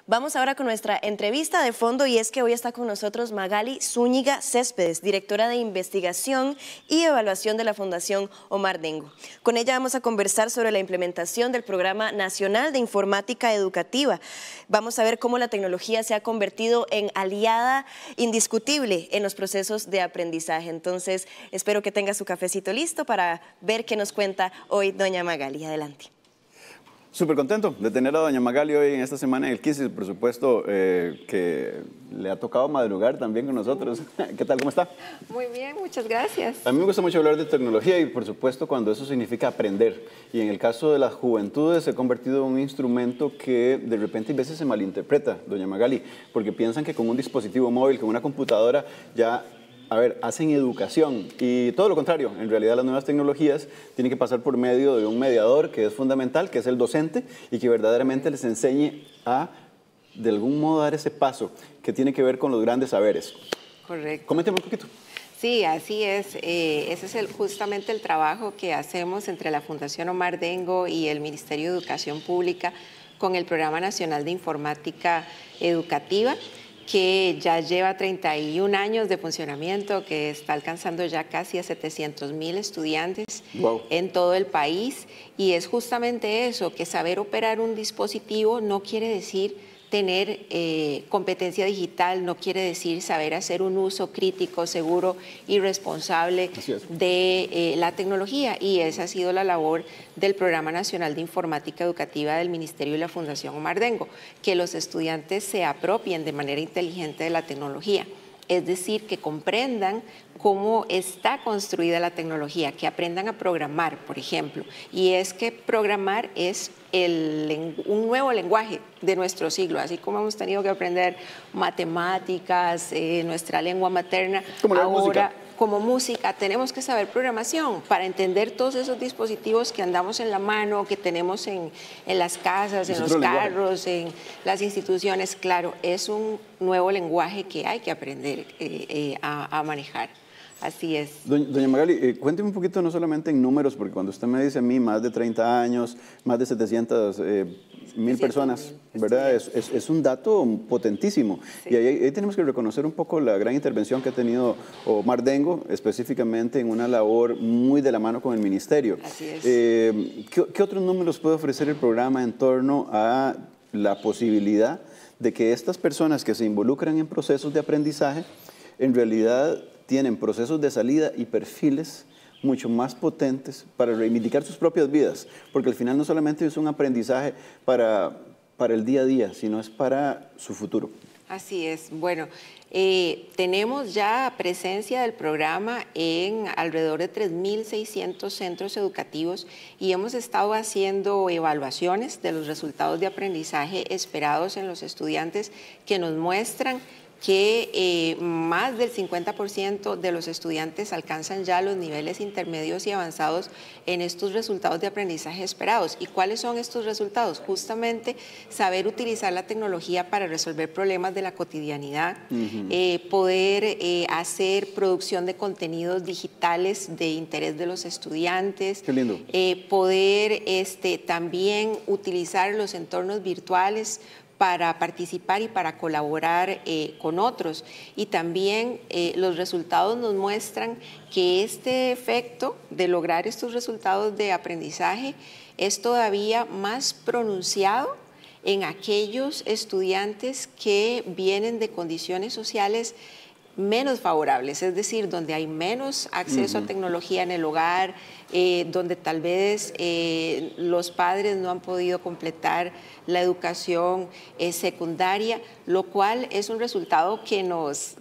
Vamos ahora con nuestra entrevista de fondo y es que hoy está con nosotros Magali Zúñiga Céspedes, directora de investigación y evaluación de la Fundación Omar Dengo. Con ella vamos a conversar sobre la implementación del Programa Nacional de Informática Educativa. Vamos a ver cómo la tecnología se ha convertido en aliada indiscutible en los procesos de aprendizaje. Entonces, espero que tenga su cafecito listo para ver qué nos cuenta hoy doña Magali. Adelante. Súper contento de tener a doña Magali hoy en esta semana en el Quisis, por supuesto, que le ha tocado madrugar también con nosotros. ¿Qué tal? ¿Cómo está? Muy bien, muchas gracias. A mí me gusta mucho hablar de tecnología y, por supuesto, cuando eso significa aprender. Y en el caso de las juventudes se ha convertido en un instrumento que de repente a veces se malinterpreta, doña Magali, porque piensan que con un dispositivo móvil, con una computadora, ya hacen educación y todo lo contrario. En realidad las nuevas tecnologías tienen que pasar por medio de un mediador que es fundamental, que es el docente, y que verdaderamente les enseñe a, de algún modo, dar ese paso que tiene que ver con los grandes saberes. Correcto. Coménteme un poquito. Sí, así es. Ese es justamente el trabajo que hacemos entre la Fundación Omar Dengo y el Ministerio de Educación Pública con el Programa Nacional de Informática Educativa, que ya lleva 31 años de funcionamiento, que está alcanzando ya casi a 700,000 estudiantes en todo el país. Y es justamente eso, que saber operar un dispositivo no quiere decir tener competencia digital, no quiere decir saber hacer un uso crítico, seguro y responsable de la tecnología. Y esa ha sido la labor del Programa Nacional de Informática Educativa del Ministerio y la Fundación Omar Dengo, que los estudiantes se apropien de manera inteligente de la tecnología. Es decir, que comprendan cómo está construida la tecnología, que aprendan a programar, por ejemplo. Y es que programar es un nuevo lenguaje de nuestro siglo, así como hemos tenido que aprender matemáticas, nuestra lengua materna, ahora como música tenemos que saber programación para entender todos esos dispositivos que andamos en la mano, que tenemos en las casas, en los carros, en las instituciones. Claro, es un nuevo lenguaje que hay que aprender a manejar. Así es. Doña Magali, cuénteme un poquito, no solamente en números, porque cuando usted me dice a mí más de 30 años, más de 700,000 personas, ¿verdad? Es un dato potentísimo. Sí. Y ahí tenemos que reconocer un poco la gran intervención que ha tenido Omar Dengo, específicamente en una labor muy de la mano con el Ministerio. Así es. ¿Qué otros números puede ofrecer el programa en torno a la posibilidad de que estas personas que se involucran en procesos de aprendizaje, en realidad tienen procesos de salida y perfiles mucho más potentes para reivindicar sus propias vidas? Porque al final no solamente es un aprendizaje para el día a día, sino es para su futuro. Así es. Bueno, tenemos ya presencia del programa en alrededor de 3.600 centros educativos y hemos estado haciendo evaluaciones de los resultados de aprendizaje esperados en los estudiantes que nos muestran que más del 50% de los estudiantes alcanzan ya los niveles intermedios y avanzados en estos resultados de aprendizaje esperados. ¿Y cuáles son estos resultados? Justamente saber utilizar la tecnología para resolver problemas de la cotidianidad, poder hacer producción de contenidos digitales de interés de los estudiantes, poder también utilizar los entornos virtuales para participar y para colaborar con otros. Y también los resultados nos muestran que este efecto de lograr estos resultados de aprendizaje es todavía más pronunciado en aquellos estudiantes que vienen de condiciones sociales menos favorables, es decir, donde hay menos acceso a tecnología en el hogar, donde tal vez los padres no han podido completar la educación secundaria, lo cual es un resultado que nos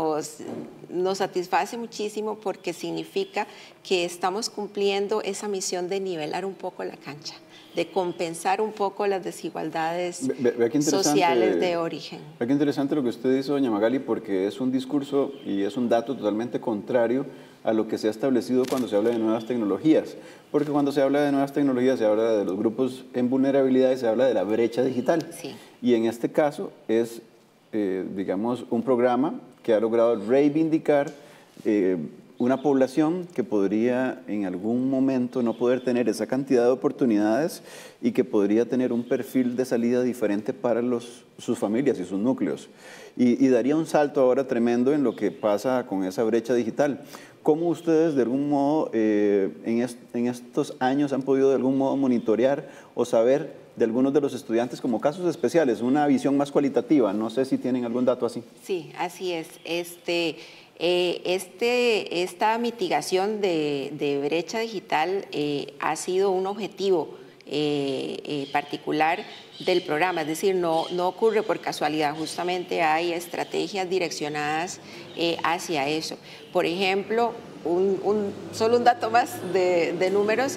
satisface muchísimo porque significa que estamos cumpliendo esa misión de nivelar un poco la cancha, de compensar un poco las desigualdades sociales de origen. Qué interesante lo que usted dice, doña Magali, porque es un discurso y es un dato totalmente contrario a lo que se ha establecido cuando se habla de nuevas tecnologías. Porque cuando se habla de nuevas tecnologías se habla de los grupos en vulnerabilidad y se habla de la brecha digital. Sí. Y en este caso es, digamos, un programa que ha logrado reivindicar una población que podría en algún momento no poder tener esa cantidad de oportunidades y que podría tener un perfil de salida diferente para sus familias y sus núcleos. Y daría un salto ahora tremendo en lo que pasa con esa brecha digital. ¿Cómo ustedes de algún modo en estos años han podido de algún modo monitorear o saber de algunos de los estudiantes como casos especiales, una visión más cualitativa? No sé si tienen algún dato así. Sí, así es. Esta mitigación de brecha digital ha sido un objetivo particular del programa, es decir, no ocurre por casualidad, justamente hay estrategias direccionadas hacia eso. Por ejemplo, solo un dato más de números,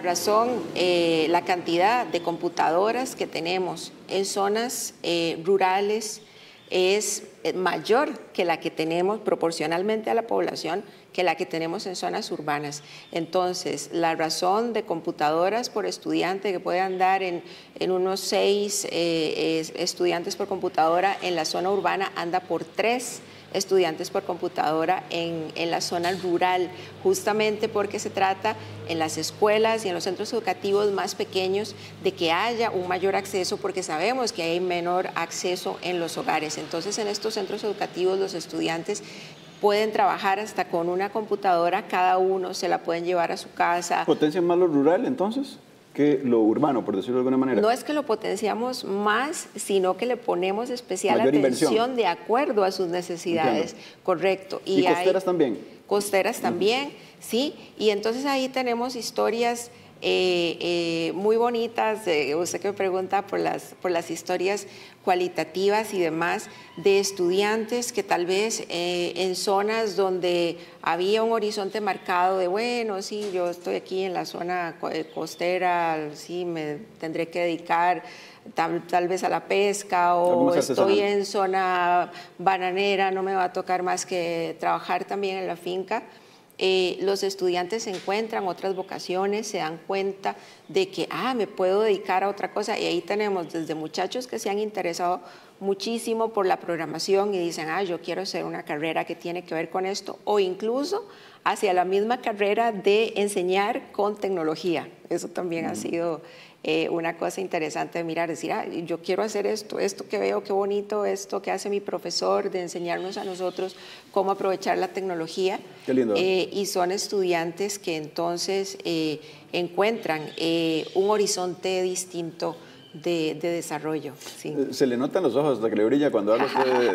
la cantidad de computadoras que tenemos en zonas rurales es mayor que la que tenemos proporcionalmente a la población que la que tenemos en zonas urbanas. Entonces, la razón de computadoras por estudiante que puede andar en unos 6 estudiantes por computadora en la zona urbana anda por 3 estudiantes por computadora en la zona rural, justamente porque se trata en las escuelas y en los centros educativos más pequeños de que haya un mayor acceso, porque sabemos que hay menor acceso en los hogares. Entonces, en estos centros educativos los estudiantes pueden trabajar hasta con una computadora, cada uno se la pueden llevar a su casa. ¿Potencia más lo rural entonces que lo urbano, por decirlo de alguna manera? No es que lo potenciamos más, sino que le ponemos especial mayor atención inversión de acuerdo a sus necesidades. Entiendo. Correcto. ¿Y costeras también? Costeras también, sí. Y entonces ahí tenemos historias muy bonitas. Usted que me pregunta por las historias cualitativas y demás de estudiantes que tal vez en zonas donde había un horizonte marcado de, bueno, sí, yo estoy aquí en la zona costera, sí, me tendré que dedicar tal vez a la pesca, o estoy en zona bananera, no me va a tocar más que trabajar también en la finca. Los estudiantes encuentran otras vocaciones, se dan cuenta de que, me puedo dedicar a otra cosa, y ahí tenemos desde muchachos que se han interesado muchísimo por la programación y dicen, yo quiero hacer una carrera que tiene que ver con esto, o incluso hacia la misma carrera de enseñar con tecnología. Eso también ha sido una cosa interesante de mirar, decir, yo quiero hacer esto que veo, qué bonito, esto que hace mi profesor de enseñarnos a nosotros cómo aprovechar la tecnología. Qué lindo. Y son estudiantes que entonces encuentran un horizonte distinto de desarrollo. Sí. Se le notan los ojos hasta que le brilla cuando habla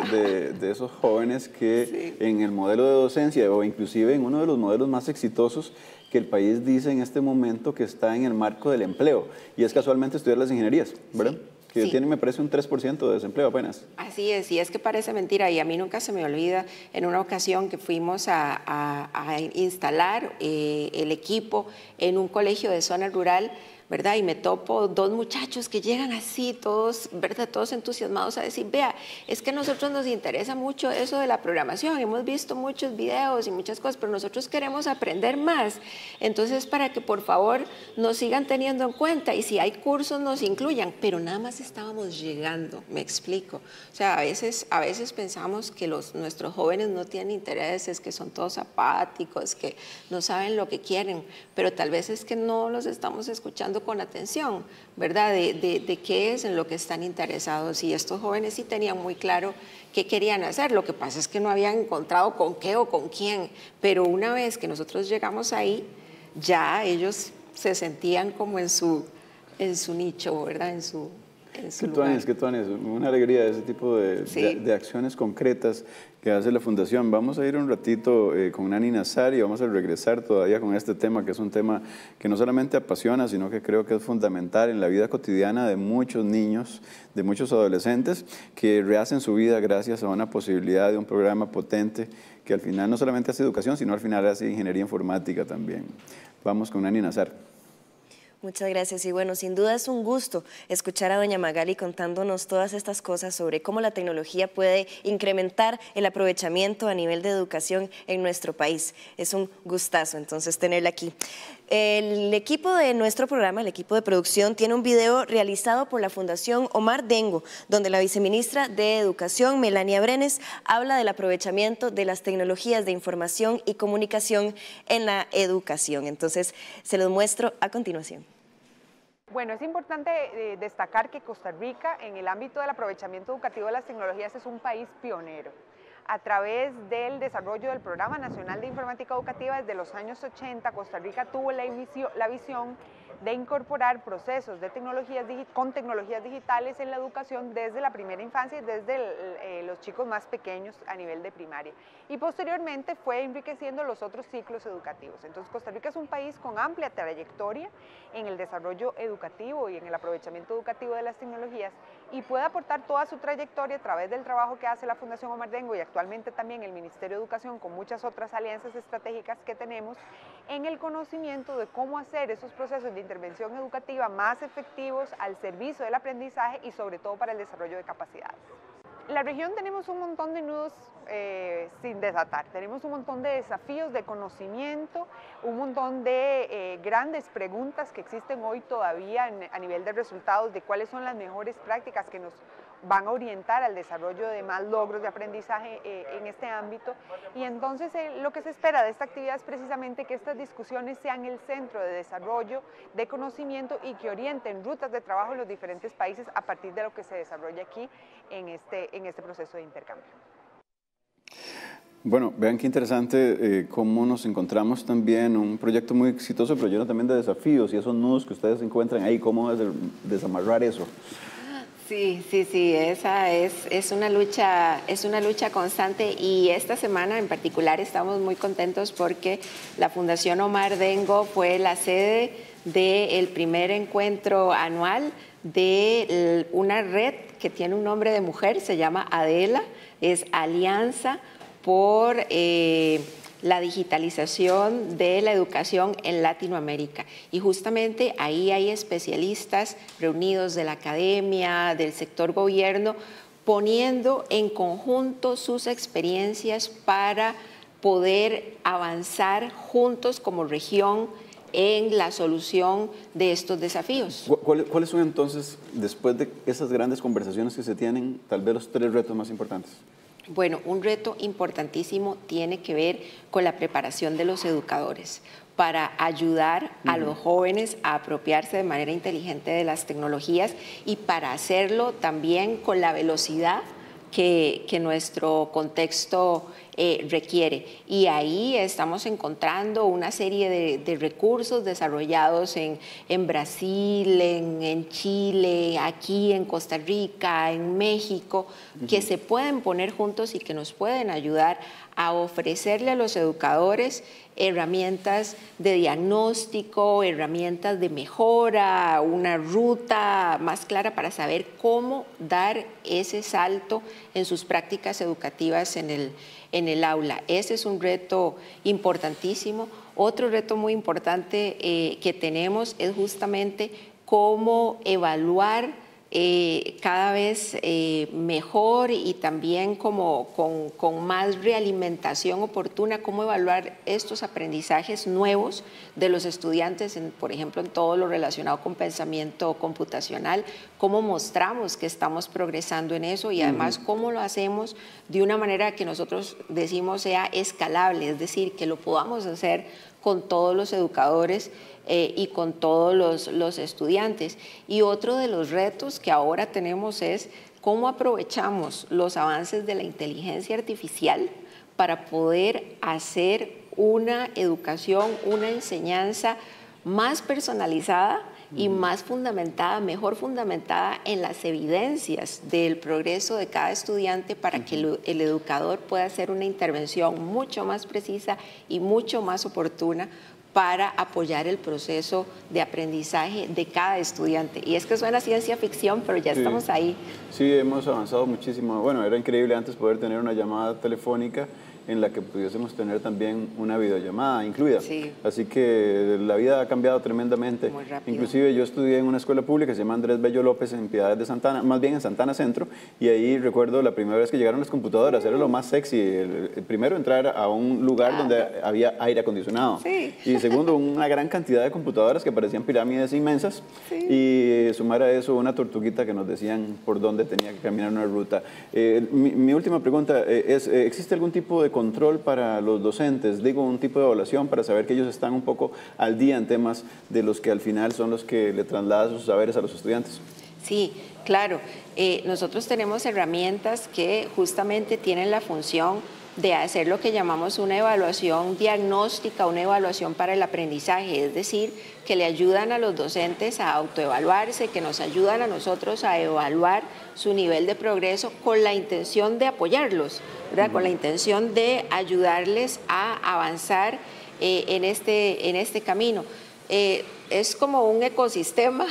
de esos jóvenes que en el modelo de docencia, o inclusive en uno de los modelos más exitosos que el país dice en este momento, que está en el marco del empleo, y es casualmente estudiar las ingenierías, ¿verdad? Que tienen, me parece, un 3% de desempleo apenas. Así es, y es que parece mentira, y a mí nunca se me olvida en una ocasión que fuimos a instalar el equipo en un colegio de zona rural, ¿verdad? Y me topo 2 muchachos que llegan así, todos, ¿verdad? Todos entusiasmados a decir, vea, es que a nosotros nos interesa mucho eso de la programación, hemos visto muchos videos y muchas cosas, pero nosotros queremos aprender más. Entonces, para que por favor nos sigan teniendo en cuenta, y si hay cursos nos incluyan, pero nada más estábamos llegando, me explico. O sea, a veces pensamos que nuestros jóvenes no tienen intereses, que son todos apáticos, que no saben lo que quieren, pero tal vez es que no los estamos escuchando con atención, ¿verdad? De qué es en lo que están interesados, y estos jóvenes sí tenían muy claro qué querían hacer. Lo que pasa es que no habían encontrado con qué o con quién, pero una vez que nosotros llegamos ahí, ya ellos se sentían como en su nicho, ¿verdad? En su lugar. Qué tuanes, una alegría de ese tipo de acciones concretas que hace la Fundación. Vamos a ir un ratito con Nani Nazar y vamos a regresar todavía con este tema, que es un tema que no solamente apasiona, sino que creo que es fundamental en la vida cotidiana de muchos niños, de muchos adolescentes que rehacen su vida gracias a una posibilidad de un programa potente que al final no solamente hace educación, sino al final hace ingeniería informática también. Vamos con Nani Nazar. Muchas gracias, y bueno, sin duda es un gusto escuchar a doña Magali contándonos todas estas cosas sobre cómo la tecnología puede incrementar el aprovechamiento a nivel de educación en nuestro país. Es un gustazo entonces tenerla aquí. El equipo de nuestro programa, el equipo de producción, tiene un video realizado por la Fundación Omar Dengo, donde la viceministra de Educación, Melania Brenes, habla del aprovechamiento de las tecnologías de información y comunicación en la educación. Entonces, se los muestro a continuación. Bueno, es importante destacar que Costa Rica, en el ámbito del aprovechamiento educativo de las tecnologías, es un país pionero. A través del desarrollo del Programa Nacional de Informática Educativa desde los años 80, Costa Rica tuvo la visión de incorporar procesos de con tecnologías digitales en la educación desde la primera infancia y desde los chicos más pequeños a nivel de primaria. Y posteriormente fue enriqueciendo los otros ciclos educativos. Entonces, Costa Rica es un país con amplia trayectoria en el desarrollo educativo y en el aprovechamiento educativo de las tecnologías, y puede aportar toda su trayectoria a través del trabajo que hace la Fundación Omar Dengo y actualmente también el Ministerio de Educación, con muchas otras alianzas estratégicas que tenemos, en el conocimiento de cómo hacer esos procesos de intervención educativa más efectivos al servicio del aprendizaje y sobre todo para el desarrollo de capacidades. En la región tenemos un montón de nudos sin desatar, tenemos un montón de desafíos de conocimiento, un montón de grandes preguntas que existen hoy todavía a nivel de resultados de cuáles son las mejores prácticas que nos van a orientar al desarrollo de más logros de aprendizaje en este ámbito. Y entonces lo que se espera de esta actividad es precisamente que estas discusiones sean el centro de desarrollo de conocimiento y que orienten rutas de trabajo en los diferentes países a partir de lo que se desarrolla aquí en este proceso de intercambio. Bueno, vean qué interesante cómo nos encontramos también un proyecto muy exitoso, pero lleno también de desafíos y esos nudos que ustedes encuentran ahí, cómo desamarrar eso. Sí, esa es una lucha constante, y esta semana en particular estamos muy contentos porque la Fundación Omar Dengo fue la sede del primer encuentro anual de una red que tiene un nombre de mujer, se llama ADELA, es Alianza por la digitalización de la educación en Latinoamérica. Y justamente ahí hay especialistas reunidos de la academia, del sector gobierno, poniendo en conjunto sus experiencias para poder avanzar juntos como región en la solución de estos desafíos. ¿Cuáles son entonces, después de esas grandes conversaciones que se tienen, tal vez los 3 retos más importantes? Bueno, un reto importantísimo tiene que ver con la preparación de los educadores para ayudar a los jóvenes a apropiarse de manera inteligente de las tecnologías y para hacerlo también con la velocidad que nuestro contexto requiere. Y ahí estamos encontrando una serie de recursos desarrollados en Brasil, en Chile, aquí en Costa Rica, en México, que se pueden poner juntos y que nos pueden ayudar a ofrecerle a los educadores herramientas de diagnóstico, herramientas de mejora, una ruta más clara para saber cómo dar ese salto en sus prácticas educativas en el aula. Ese es un reto importantísimo. Otro reto muy importante que tenemos es justamente cómo evaluar cada vez mejor y también como con más realimentación oportuna, cómo evaluar estos aprendizajes nuevos de los estudiantes, por ejemplo, en todo lo relacionado con pensamiento computacional, cómo mostramos que estamos progresando en eso y además cómo lo hacemos de una manera que nosotros decimos sea escalable, es decir, que lo podamos hacer con todos los educadores y con todos los estudiantes. Y otro de los retos que ahora tenemos es cómo aprovechamos los avances de la inteligencia artificial para poder hacer una educación, una enseñanza más personalizada y más fundamentada, mejor fundamentada en las evidencias del progreso de cada estudiante para que el educador pueda hacer una intervención mucho más precisa y mucho más oportuna para apoyar el proceso de aprendizaje de cada estudiante. Y es que suena ciencia ficción, pero ya estamos ahí. Sí, hemos avanzado muchísimo. Bueno, era increíble antes poder tener una llamada telefónica en la que pudiésemos tener también una videollamada incluida. Sí. Así que la vida ha cambiado tremendamente. Muy rápido. Inclusive yo estudié en una escuela pública que se llama Andrés Bello López en Piedades de Santana, más bien en Santana Centro, y ahí recuerdo la primera vez que llegaron las computadoras, era lo más sexy. El primero, entrar a un lugar donde había aire acondicionado. Sí. Y segundo, una gran cantidad de computadoras que parecían pirámides inmensas. Sí. Y sumar a eso una tortuguita que nos decían por dónde tenía que caminar una ruta. Mi última pregunta es, ¿existe algún tipo de control para los docentes? Digo, un tipo de evaluación para saber que ellos están un poco al día en temas de los que al final son los que le trasladan sus saberes a los estudiantes. Sí, claro. Nosotros tenemos herramientas que justamente tienen la función de hacer lo que llamamos una evaluación diagnóstica, una evaluación para el aprendizaje, es decir, que le ayudan a los docentes a autoevaluarse, que nos ayudan a nosotros a evaluar su nivel de progreso con la intención de apoyarlos, ¿verdad? Con la intención de ayudarles a avanzar en este camino. Es como un ecosistema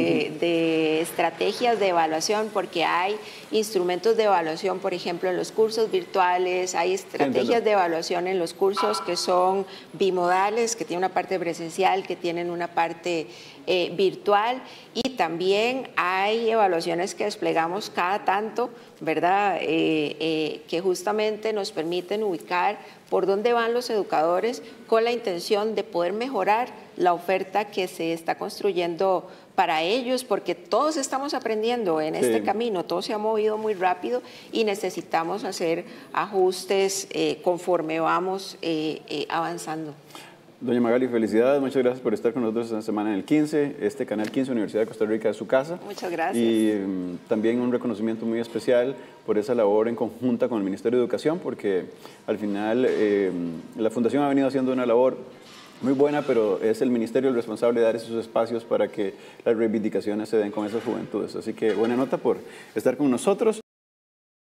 de estrategias de evaluación, porque hay instrumentos de evaluación, por ejemplo, en los cursos virtuales, hay estrategias de evaluación en los cursos que son bimodales, que tienen una parte presencial, que tienen una parte virtual, y también hay evaluaciones que desplegamos cada tanto, ¿verdad? Que justamente nos permiten ubicar por dónde van los educadores con la intención de poder mejorar la oferta que se está construyendo para ellos, porque todos estamos aprendiendo en este camino, todo se ha movido muy rápido y necesitamos hacer ajustes conforme vamos avanzando. Doña Magali, felicidades, muchas gracias por estar con nosotros esta semana en el 15. Este Canal 15, Universidad de Costa Rica, es su casa. Muchas gracias. Y también un reconocimiento muy especial por esa labor en conjunta con el Ministerio de Educación, porque al final la Fundación ha venido haciendo una labor muy buena, pero es el Ministerio el responsable de dar esos espacios para que las reivindicaciones se den con esas juventudes. Así que buena nota por estar con nosotros.